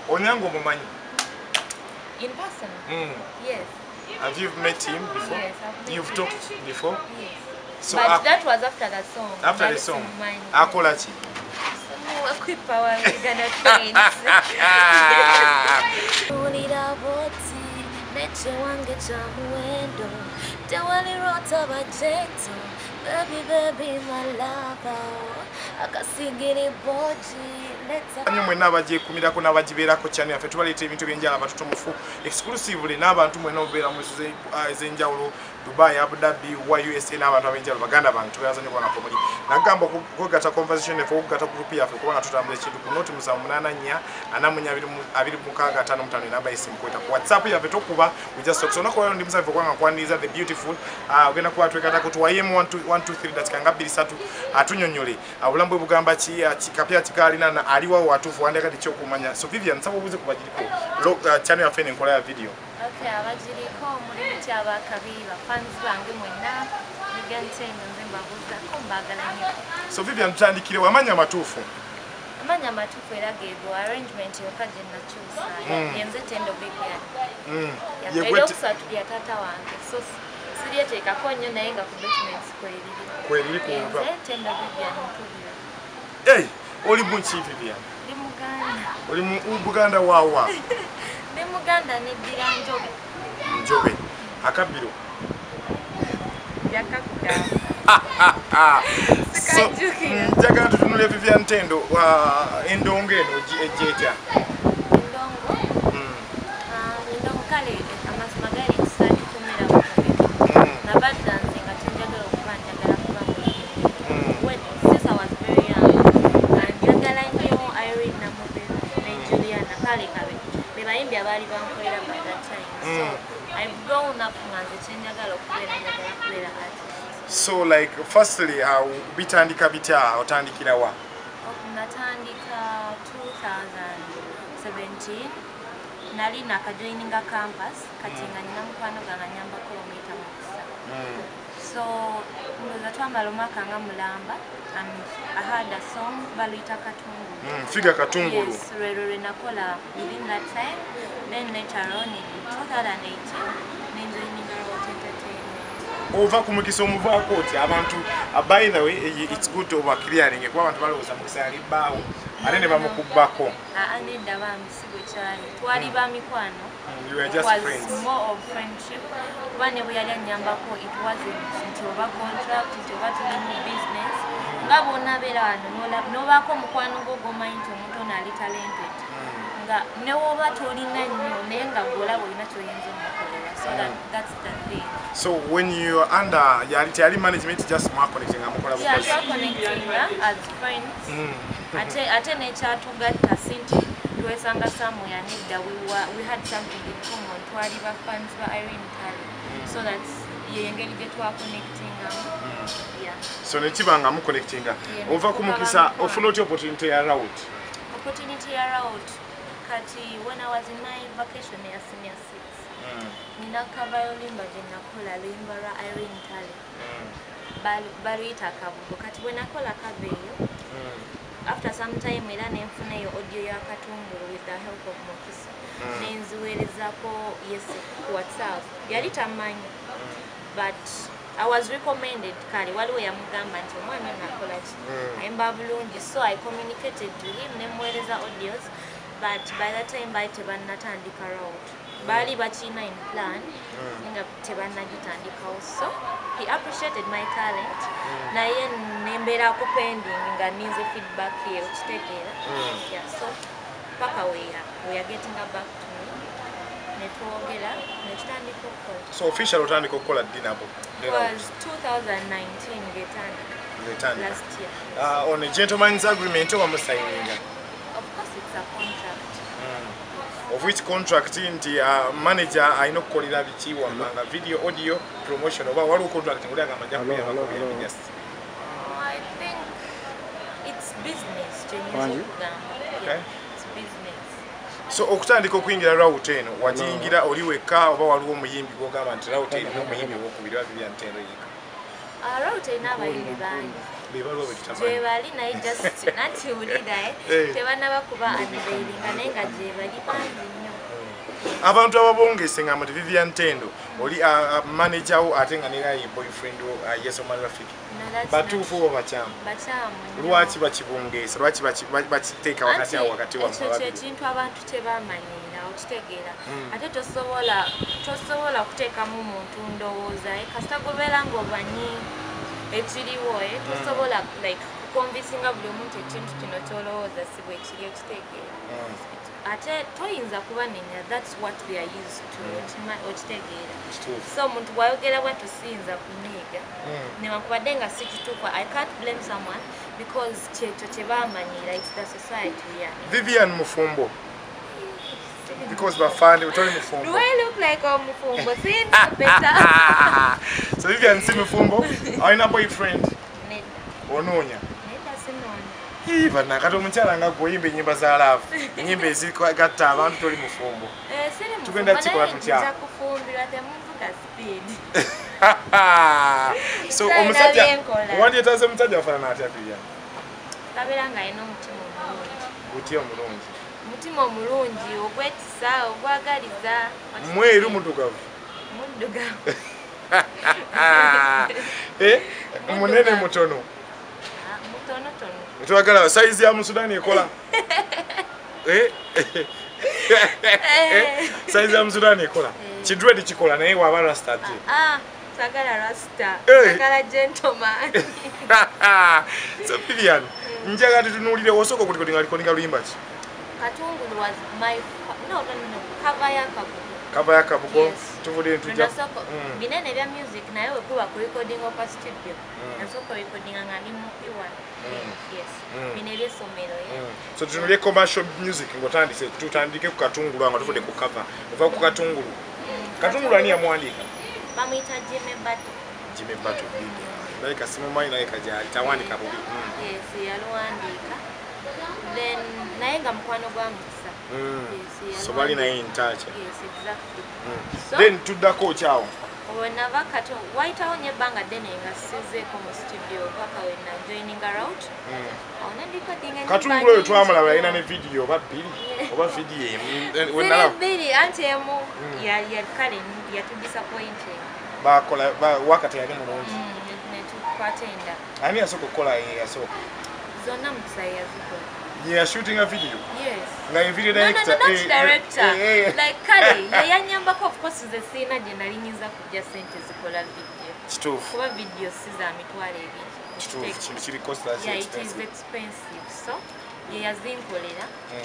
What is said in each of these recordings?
Onyango mumanyi? In person? Yes. Have you met him before? Yes, I've met You've him. talked before? Yes. So But that was after the song. After the song? Mine. Akolachi? Power gonna friends. Baby, my lover. Mwenna abajeekumirako n'abagibeerako channel yaffe tubaleeta ebintu ebyenjala abatutumufu exclusively n'abantu mwenna obeera mu ez'enjawulo Dubai, Abu Dhabi, USA n'abantu ab'enjawulo baganda bantu tubeerazanye kubonako muli nagamba okwegatta conversation yaffe okugata group yaffe kubanga tutambula ekintu ku noti 784 namba y'essimu kweta ku WhatsApp yaffe tokuba ujasoksonakoyo ndi musafe kwanga kwaniriza the beautiful ogenda kuba twekatako tuwayemu 123 datika nga 23 atunyonyole obulambwe bugamba ki kapya kikalina na aliwa watufu wandeka ticho kumanya so Vivian nsaba obuze kubagiriko channel yaffe n'enkola ya video. Okay, abagiriko mulimu kyabakabiba fans bange mwenna bigantendo nzembabuza kumbagala nnyo. So Vivian tutandikire wamanya matufu. Amanya matufu era geego arrangement yokka gye nakyusa yenze Tendo Vivian. Yagwete okusatu ya tata wange so siryeteekako nnyo naye nga ku documents kweliri kumva. Yenze Tendo Vivian ntubira. Hey, oli bunchi Vivian? Ndi Muganda. Oli mu Buganda wawa? Ndi Muganda neddira Njobe. Njobe. Akabiro. Yakakuga. So, njagala tutunule Vivian Tendo endongo eno ejjeeta. Endongo? Endongo kale amazima gali tusaali kumira bakabiri. Nabaddanze nga tenjagala okuba njagala kuba mulimi. Since I was very young, njagala nnyo Irene Namubiru ne Juliana kale kabe. Be bayimbi abaali bankolera by that time. So I've grown up nga nze kyenjagala okubeera njagala kubeera artist. So like firstly bitandika bitya otandikira wa? Natandika 2017 nali nakajoininga campus kati nga nina mukwano ganga nyamba kilomita mukisa. So ndoza twambala omwaka nga mulamba and I had a song baluyita Katungulu. Figa Katungulu. Yes, lwe nakola within that time. Then later on in 2018 nenjoininga Rote Entertainment. Over kumukisa omuvaako oti abantu by the way it's good to over clearing kuba abantu balowooza mukisa yali bbaawo ate ne bamukubbako. Nedda bamisigo kyali twali ba mikwano. You were just friends. More of friendship. Kuba ne bwe yali annyambako it wasn't nti oba contract nti oba tuli mu business nga bonna abeera wano n'obaako omukwano gwo gwomanyi nti omuntu ono ali talented nga ne woba tolina nnyo naye nga gw'olaba olina ky'oyinza omukolera. So that's the thing. So when you are under yali management just more connecting amukola bukozi. Yeah, connecting as friends. Ate nekyatugatta sinti twesanga somewhere nedda we had something in common twali ba fans ba Irene Tali. So that's yengeri gye twaconnectinga. Yeah. So nekibanga mu connectinga. Ova kumukisa ofuna oti opportunity ya route. Opportunity ya route kati when I was in my vacation ya senior 6. Nina kavayo limba gye nakola limba lwa Irene Tali. Baluyita Kabugo kati bwe nakola kaveeyo after some time era nenfunayo audio ya Katungulu with the help of Mokisa nenziweerezako yese ku WhatsApp yali tamanyi but I was recommended kale waliwo yamugamba nti omwana nakola ki ayimba bulungi so I communicated to him nemuweereza audios but by that time baali tebannatandika route bali bakina in plan nga tebannagitandikawo so he appreciated my talent naye nembeera ku pending nga ninze feedback ye okitegeera yeah so paka we are getting back to me netwogera nekitandika okukola. So official otandika okukola dinabo? It was 2019 getandika last year. On a gentleman's agreement or signing? Of course it's a contract. Of which contract nti manager ayino kukolera biki wamanga video audio promotion oba waliwo contract nguli agamba nja kuyamba just I think it's business genuine. Okay. It's business. So okutandika okuyingira route eno wajingira oli wekka oba waliwo omuyimbi gwogamba nti route eno omuyimbi wokubiri wa Vivian Tendo yika? Route eno abayimbi bangi Bebalo betutamanyi. Jebali naye just nati ulida tebanaba kuba unveiling nenga jebali bangi nnyo. Abantu ababongese nga mati Vivian Tendo oli manager wo atenga nera ye boyfriend wo Yes Omar Rafiki. Batuufu bo bachamu. Lwaki bakibongesa? Lwaki bakiteeka wakati wa mabadi? Ekintu abantu tebamanyira okitegeera. Ate tosobola kuteekamu omuntu ndowooza kasita gobeera ng'obanyi ekiriwo tosobola like kukonvinsinga buli omuntu ekintu kino kyolowooza si bwe kiri okitegeera. Ate toyinza kubanenya, that's what they are used to okitegeera. So omuntu bwayogera bwatyo siyinza kunyiiga newankubadde nga si kituufu. I can't blame someone because kyekyo kye baamanyira, it's the society we are in. Vivian Mufumbo. Because bafande utoli Mufumbo. Do I look like a Mufumbo? See it better. So Vivian si Mufumbo, alina boyfriend? Nedda. Onoonya? Nedda sinoonya. Iva nakati omukyala nga gwoyimba ennyimba za love. Ennyimba ezikatta abantu toli Mufumbo. Tugenda kikola tutya? Nja kufumbirwa temuvuga speed. So omusajja wandyetaze omusajja afaanana atya Vivian? Kabeera nga alina omutima omulungi. Gutya omulungi? Mutima omulungi ogwetisa ogwagaliza. Mweru muddugavu? Muddugavu. Munene mutono? Mutonotono. Twagala size ya Musudani ekola? Size ya Musudani ekola? Kidred kikola naye waba rasta je? Sagala rasta. Sagala gentleman. So Vivian, njaga tutunulire osoko kulikodinga likodinga luyimba ki? Katungulu was my no cover ya Kabugo. Cover ya Kabugo. Tuvudde tujja. Binene bya music naye we kuba ku recording of a studio. Nasoko recording nga ndi mu iwan. Yes. Binene somero So tunulire commercial music ngotandise tutandike ku Katungulu nga tuvudde ku cover. Uva ku Katungulu. Katungulu ani yamwandika? Bamuyita Jimmy Bato. Jimmy Bato. Like asimu mai naye kajali tawandika bubi. Yes, yalwandika. Then nayenga mukwano gwa Musa. Yes, so bali naye in touch. Yes, exactly. So then tuddako kyawo. Wenava kato waitawo nyebanga dene nga sizeko mu studio paka wena joining around. Onandika dinga ni Katungulu oyo twamulaba alina ne video oba bbiri oba video wenala bbiri anti emu ya kale ya to disappointing. Bakola wakati yali mulungi. Ne tukwatenda. Ani yasoko kola yasoko. Zona Musa yaziko. You are shooting a video? Yes. Like video director? No, not director. Like Kali, yanyambako of course the scene generally nyinza kujja sente zikola video. Kituufu. Kuba video siza mitwale ebiri. Kituufu, kiri cost that yeah, it is expensive. So, yazinkolera.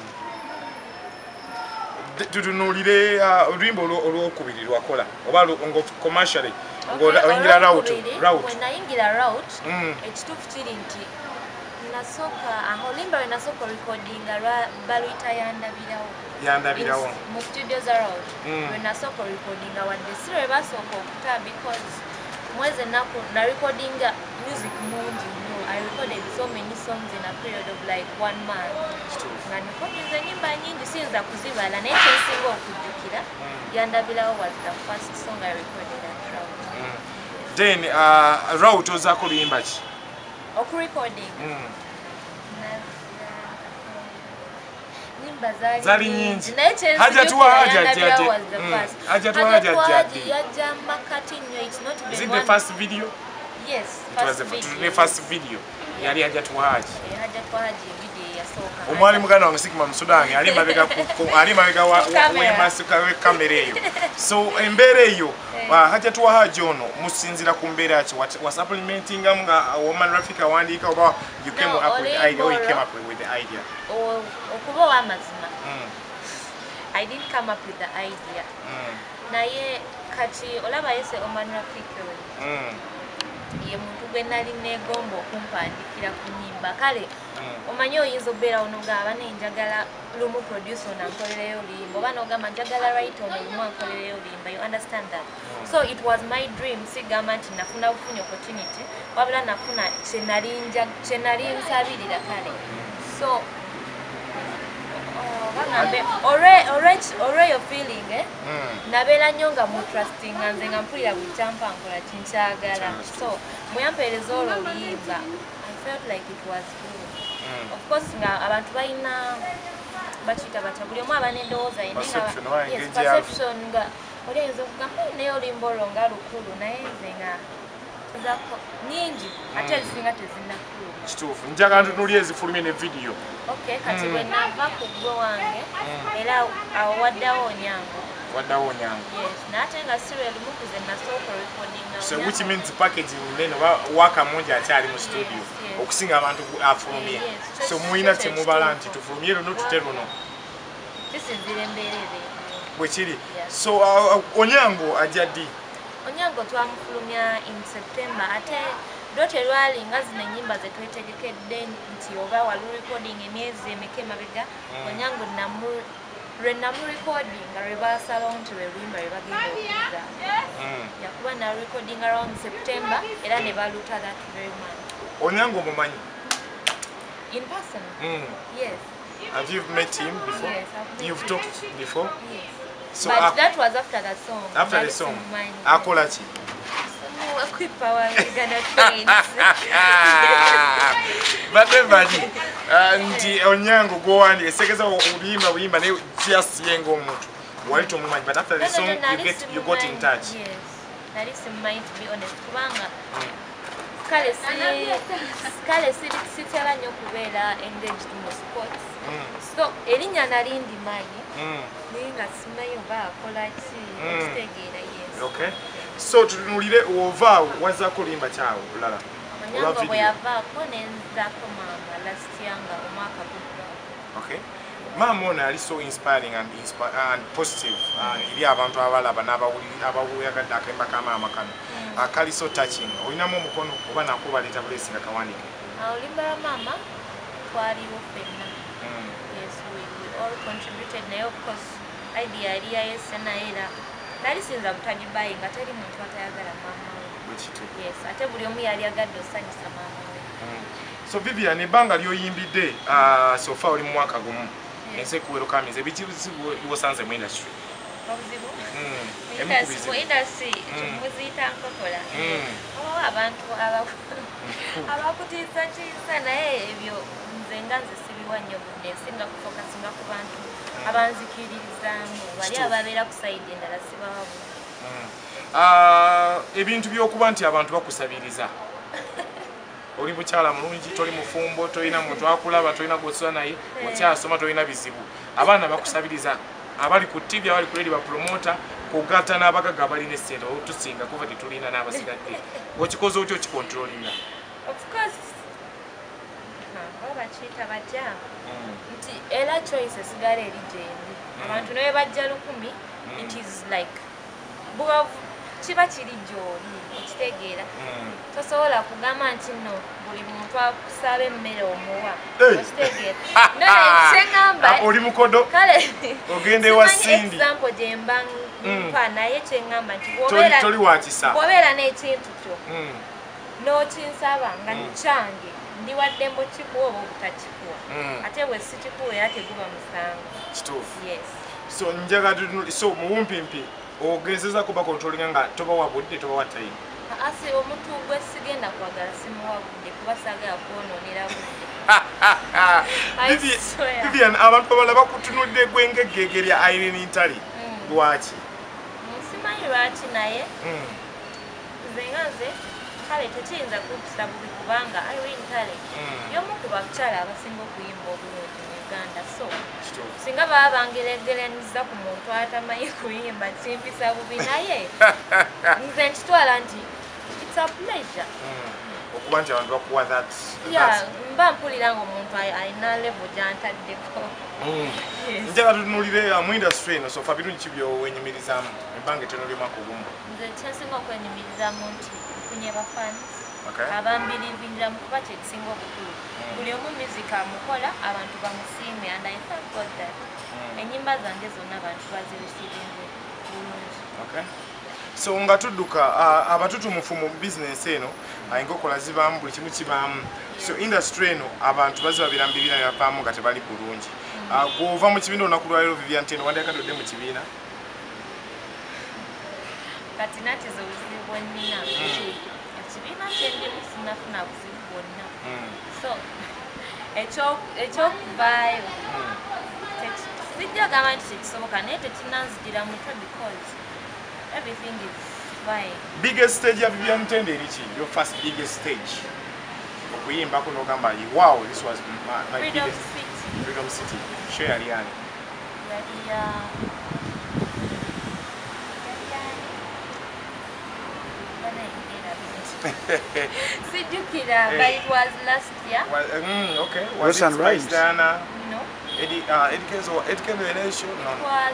Tutunulire olwimbo olwokubiri lwakola oba ngo commercially oyingira route when nayingira route ekituufu kiri nti nasoka olimba we nasoka recordinga baluyita yandabirawo mu studio za route we nasoka recordinga wadde si lwe basooka okuta because mwezi ennaku na recordinga music mungi nnyo. I recorded so many songs in a period of like 1 month. Nga nikodinze ennyimba nyingi siyinza kuzibala naye kyensinga okujjukira yandabirawo was the first song I recorded at route. Then route ozaako luyimba ki? Okurecording. Zali nyingi. Haja tuwa haja yajja makati nnyo. It's not even Is it the first video? Yes, the first video. Yali haja tuwa haja. Haja tuwa haja video yasooka. Omwali muganda wange Sikima Musudani ali mabega w'emasuka kamera eyo. So embeera eyo haja tuwa haja ono musinzira ku mbeera ki wa supplementing nga Omar Rafiki awandiika oba you came up with the idea or you came up with the idea? Okuba w'amazima. I didn't come up with the idea. Naye kati olaba yese Omar Rafiki ye muntu gwe nali neegomba okumpandikira ku nnyimba kale omanyi oyinza okubeera onogamba nenjagala lumu producer onankolereyo oluyimba oba nogamba njagala right ono lumu ankolereyo oluyimba, you understand that? So it was my dream sigamba nti nafuna bufunyi opportunity wabula nafuna kyenali nsabirira kale. So already feeling nabeera nnyo nga mu trusting nze nga mpulira buli kyampa nkola kinkyagala. So muyampeereza olwo oluyimba I felt like it was good. Of course nga abantu balina bakiyita batya buli omu aba n'endowooza ye perception nga oli ayinza okugamba naye oluyimba olwo nga lukulu naye nze nga nyingi ate ezisinga tezinnakulu. Kituufu njagala ntunuulye ezifulumye ne vidiyo. Okay, kati bwe nava ku ggwe wange era awo waddawo Onyango. Yes, n'ate nga serial mukuze nasooka recording. So which means packaging nene waka mungi akyali mu studio okusinga abantu afulumye. So muyina temubala nti tufulumye luno tute luno. Kisinzira embeerere. Bwe kiri. So Onyango ajja ddi? Onyango twamufulumya in September ate dote lwali nga zino ennyimba ze twetegekedde nti oba wali recording emyezi emeka emabega Onyango lwe namurecording nga lwe baasalawo nti lwe luyimba lwe bagenda okuza yakuba na recording around September era ne baluta that very month. Onyango mumanyi? In person? Yes. Have you met him before? Yes, I've met You've him. talked before? Yes. So but that was after the song. After the song? Mine. Akola ki? Equipower Uganda Trains. Batevani nti Onyango gwowandi esekeza oluyimba naye just yenga omuntu wali tomumanyi but after the song you got in touch. Yes. That is might be honest kubanga kale sitera nnyo kubeera engaged mu sports. So erinnya nali ndimanyi naye nga simanyi oba akola ki okitegeera. Yes. Okay. So tutunulire ova wazako limba kyawo bulala. Onyango bwe yavaako nenzaako maama last year nga omwaka gudda. Okay. Maama ono yali so inspiring and positive eri abantu abalaba n'abawuyagadde akemba ka maama kano akali so touching. Olinamu omukono oba nakubaleeta bulesi nga kawanike? Oluyimba lwa maama twaliwo ffenna. Yes, we all contributed naye of course idea yali yayese naye era nali sinza butagibayi nga teri muntu atayagala maama we. Yes, ate buli omu yali agadde osanyusa maama we. So Vivian, ebbanga lyoyimbidde sofa oli mu mwaka gumu ensi kuweruka mize ebizibu byosanze mu industry? Obuzibu? Mu industry muziyita nkokola. Obawo abantu abakutiisatiisa naye ebyo nze nga nze sibiwa nnyo budde nsinga kufokasinga ku bantu abanzikiririzaamu bali ababeera ku sayidi endala sibawa budde. Ebintu by'okuba nti abantu bakusabiriza oli mukyala mulungi toli mufumbo tolina muntu akulaba tolina gwosula naye okyasoma tolina bizibu abaana bakusabiriza abali ku TV abali ku radio bapromota kugatta n'abagaga abalina essente tusinga kuva tetulina n'abasigadde okikoze otyo okikontrolinga? Of course bakiyita batya nti era choice esigala eri gyendi abantu naye bajja 1000 it is like kiba kiri gy'oli okitegeera tosobola kugamba nti no buli muntu akusaba emmere omuwa okitegeera kyeŋŋamba oli mukodo kale ogenda ewa Cindy example gye mba mpa naye kyeŋŋamba nti toli wakisa bw'obeera n'ekintu kyo n'okinsaba nga kyange ndiwaddembo kikuwa oba obutakikuwa ate bwe sikikuwa era teguba musango. Kituufu. Yes. So njagala so mubumpimpi ogezeza kuba controlling nga toba wabudde toba watayi? Asi omuntu gwe sigenda kwagala simuwa budde kuba saagala kwonoonera budde. Vivian, abantu abalala bakutunudde gwengeggeege lya Irene Ntale lwaki? Simanyi lwaki naye nze nga nze kale tekiyinza kumpisa bubi kubanga Irene Ntale y'omu ku bakyala abasinga okuyimba obulungi mu Uganda. So singa baba bangeregeraniza ku muntu atamanyi kuyimba kimpisa bubi naye nze nkitwala nti it's a pleasure okuba nti abantu bakuwa that mba mpulira nga omuntu alina level gy'antaddeko. Njagala tutunulire mu industry eno sofa birungi ki byowenyumirizaamu ebbanga ettono ly'omwaka ogumu? Nze kyensinga okwenyumirizaamu nti nfunye bafans abambirivingira mu kuba kyekisinga obukulu. Buli omu music amukola abantu bamusiime and I thank God that ennyimba zange zonna abantu bazirisiivinze bulungi. So nga tudduka abatutumufu mu business eno enkokola zibaamu buli kimu kibaamu. So industry eno abantu bazibabirambirira yavaamu nga tebali bulungi. Gw'ova mu kibiina olunaku lwaleero Vivian Ntendo wandiyakadodde mu kibiina? Kati nati zo buzibu bwe nnina ekibiina kyendimu sinafuna buzibu bwonna. So ekyokuvaayo sijja gamba nti tekisoboka naye tekinanzijira mutwe because everything is fine. Biggest stage ya Vivian Ntendo eriki? Your first biggest stage? Okuyimbako n'ogamba wow, this was my Freedom biggest. City. Freedom City. Show yali ani? Sijjukira, but it was last year. Okay. Was it Spice Diana? No. Eddie Kenzo Enesho? No. It was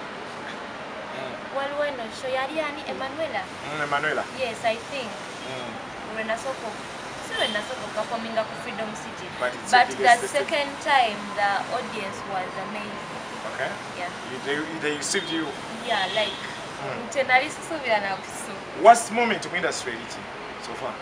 Walweno show yali ani Emanuela. Emanuela. Yes, I think. Renasoko. So Renasoko performing at Freedom City. But it's But the the biggest second time the audience was amazing. Okay. Yeah. They received you. Yeah, like tenali susubira na kusu. Worst moment in industry eriki so far?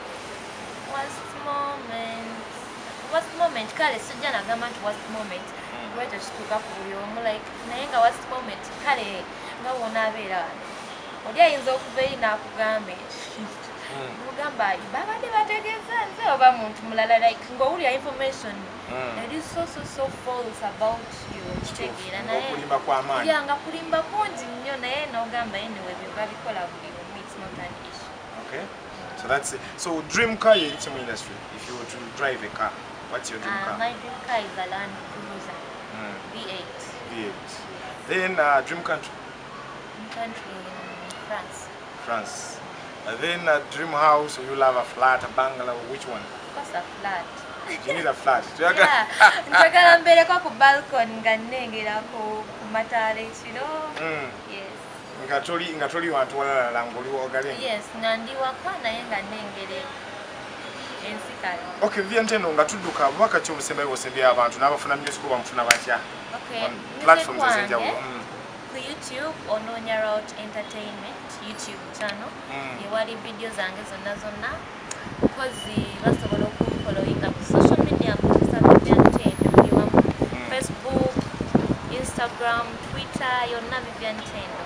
Worst moment kale sijja nagamba nti worst moment lwekyo kituuka ku buli omu like naye nga worst moment kale nga wona abeera oli ayinza okuva eri n'akugambe mugamba babadde bategeeza nze oba muntu mulala like ng'owulira information that is so false about you kitegeera naye okulimba kw'amaanyi nga kulimba kungi nnyo naye n'ogamba anyway bye babikola buli omu it's not an issue. Okay. So that's it. So dream car in the industry. If you were to drive a car, what's your dream car? My dream car is a Land Cruiser V8. V8. Then dream country? Country in France. France. Then dream house, you love a flat, a bungalow, which one? Of course a flat. You need a flat. Yeah. Njagala mbeereko ku balcony nga nnengera ku matale kino. Yes. Nga toli wantu walala ng'oliwo ogalenga. Yes, nga ndi waka naye nga nnengere ensi kale. Okay, Vivian Ntendo nga tudduka abubaka ki obusembayo bw'osembye abantu n'abafuna music bamufuna batya? Okay. On platforms ez'enjawulo. Ku YouTube onoonya Route Entertainment YouTube channel. Ewali video zange zonna because basobola okufollowinga ku social media mpusa Vivian Ntendo ndi wamu. Facebook, Instagram, Twitter yonna Vivian Ntendo.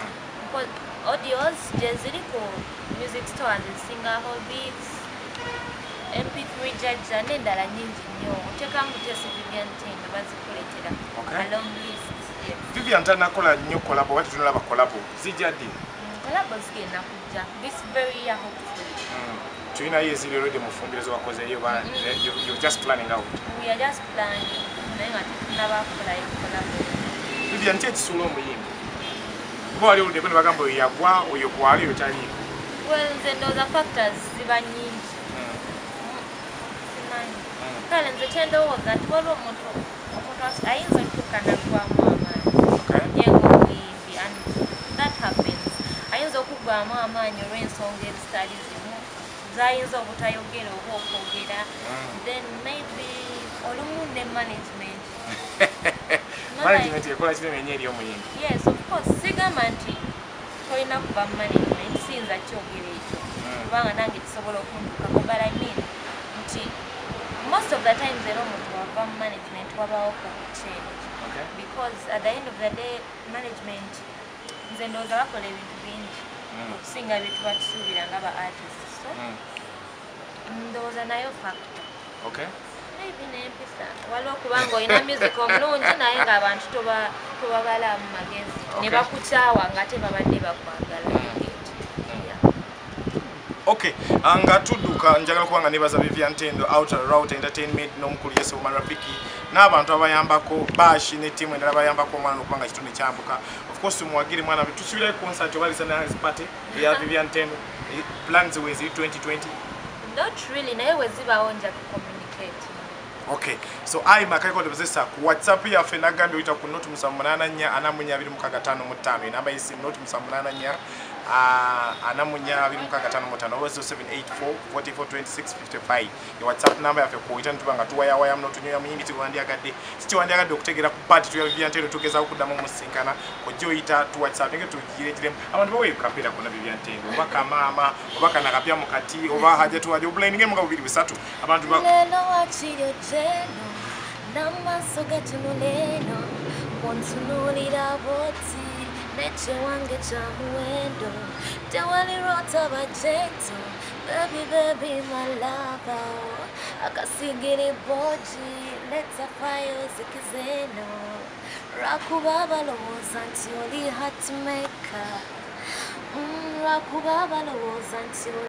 Audios ziri ku music stores ezisinga Beats, MP3 Jaja n'endala nyingi nnyo. Oteekamu Jesse Vivian Ntendo bazikuleetera. A long list. Yes. Vivian Ntendo akola nnyo kolabo wati tunalaba kolabo zijja ddi? Kolabo zigenda kujja this very year hopefully. Tulinayo eziri already mu ffumbirezo wakozeyo you're just planning out? We are just planning. Naye nga tetunnaba kukolayo kolabo. Vivian Ntendo ekisuula omuyimbi. Kuba wali oludde ne bagamba oyo yagwa oyo gwali oyo taliiko. Well, nze ndowooza factors ziba nnyingi. Simanyi. Kale nze kyendowooza nti waliwo omuntu ayinza okutuuka naggwamu amaanyi. Ye ng'omuyimbi and that happens. Ayinza okuggwamu amaanyi olw'ensonga ezitali zimu z'ayinza obutayogera oba okwogera. Then maybe olumu ne management. Management ekola kinene eri omuyimbi. Yes, of course. Sigamba nti tolina kuba management siyinza kyogera ekyo. Kubanga nange kisobola okuntukako but I mean nti most of the times era omuntu wava mu management wabaawo ku change. Because at the end of the day management nze ndowooza bakola ebintu bingi okusinga bye tuba tusuubira nga ba artists. So ndowooza nayo factor. Okay. Maybe n'empisa waliwo kubanga olina music omulungi naye ng'abantu tobabalaamu magezi ne bakukyawa nga tebabadde bakwagala. Okay, nga tudduka njagala kubanga nebaza Vivian Ntendo Outer Route Entertainment n'omukulu Yesu Marafiki n'abantu abayambako Bashi ne team endala bayambako omwana okubanga kitundu kyambuka. Of course muwagire mwana tusubirayo concert obalisa na party ya Vivian Ntendo plans wezi 2020. Not really naye wezibawo nja communicate. Okay, so I makaiko ndebezesa ku WhatsApp yaffe nagambye oyita ku note 784 namba yisi note 784 anamunya 265 owezo 784-44-26-55 ya WhatsApp namba yaffe kuita ntubanga tuwaya mno tunyoya muyimbi tiwandiagadde sikiwandiagadde okutegera ku party tuya Vivian Ntendo tugeza okuddamu musinkana kujja oyita tu WhatsApp nge tugirejiremu abantu bawe kapera kuna Vivian Ntendo obaka mama obaka nakapya mukati oba haje tuwaje obulaini nge muga 2-3 abantu ba lelo wachiro jeno namaso gatunuleno kontunulira boti neche wange cha muendo tewali rota bajeto baby baby my lover akasigiri boji leta fayo zikizeno rakubaba lowoza nti oli hatmaker rakubaba lowoza nti